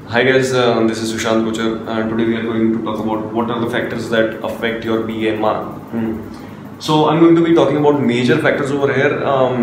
Hi guys, this is Sushant Kochar, and today we are going to talk about what are the factors that affect your BMR. So I'm going to be talking about major factors over here,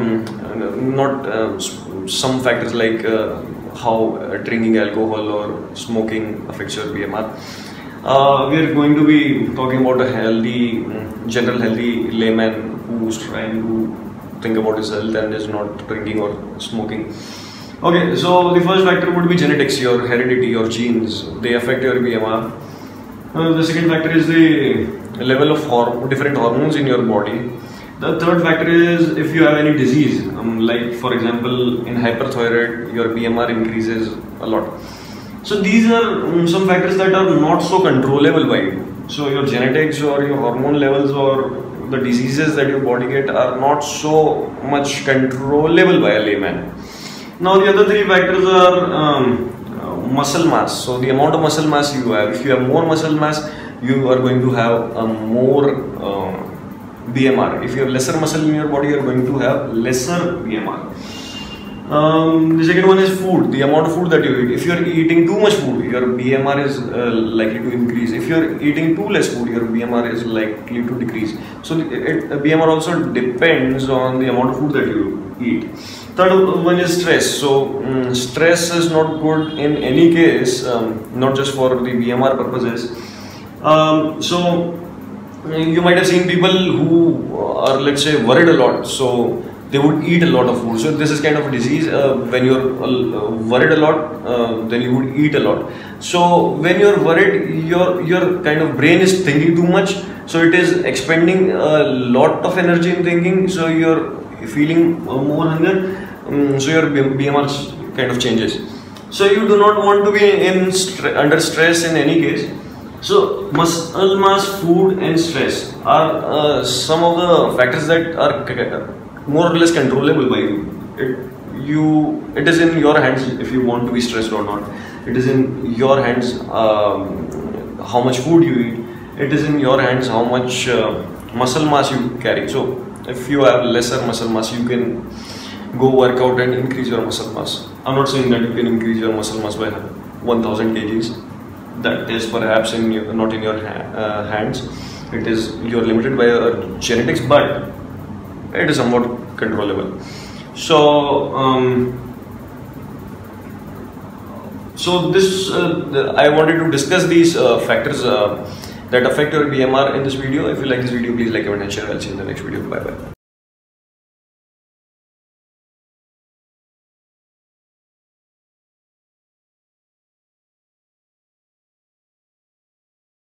not some factors like how drinking alcohol or smoking affects your BMR. We are going to be talking about a healthy, general healthy layman who's trying to think about his health and is not drinking or smoking. Okay, so the first factor would be genetics, your heredity, your genes. They affect your BMR. The second factor is the level of different hormones in your body. The third factor is if you have any disease, like for example in hyperthyroid, your BMR increases a lot. So these are some factors that are not so controllable by you. So your genetics or your hormone levels or the diseases that your body get are not so much controllable by a layman. Now the other three factors are muscle mass. So the amount of muscle mass you have. If you have more muscle mass, you are going to have more BMR. If you have lesser muscle in your body, you are going to have lesser BMR. The second one is food, the amount of food that you eat. If you are eating too much food, your BMR is likely to increase. If you are eating too less food, your BMR is likely to decrease. So BMR also depends on the amount of food that you eat. Third one is stress. So stress is not good in any case, not just for the BMR purposes. So you might have seen people who are, let's say, worried a lot. So they would eat a lot of food. So this is kind of a disease. When you're worried a lot, then you would eat a lot. So when you're worried, your kind of brain is thinking too much. So it is expending a lot of energy in thinking. So you're feeling more hunger. So your BMR kind of changes. So you do not want to be under stress in any case. So muscle mass, food and stress are some of the factors that are more or less controllable by you. It is in your hands if you want to be stressed or not. It is in your hands how much food you eat. It is in your hands how much muscle mass you carry. So if you have lesser muscle mass, you can go work out and increase your muscle mass. I'm not saying that you can increase your muscle mass by 1000 kgs. That is perhaps not in your hands. It is, you're limited by your genetics, but it is somewhat controllable. So I wanted to discuss these factors that affect your BMR in this video. If you like this video, please like, comment and share. I'll see you in the next video. Bye bye.